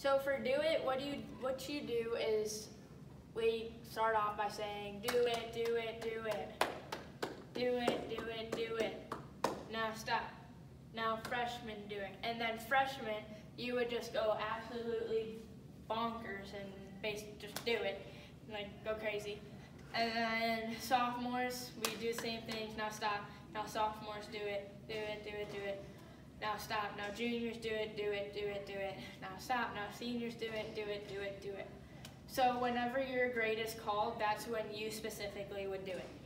So for do it, what you do is we start off by saying do it, do it, do it. Do it, do it, do it. Now stop. Now freshmen doing. And then freshmen, you would just go absolutely bonkers and just do it. Like go crazy. And then sophomores, we do the same things. Now stop. Now sophomores do it, do it, do it, do it. Now stop. Now juniors do it, do it, do it, do it. Now stop. Now seniors do it, do it, do it, do it. So whenever your grade is called, that's when you specifically would do it.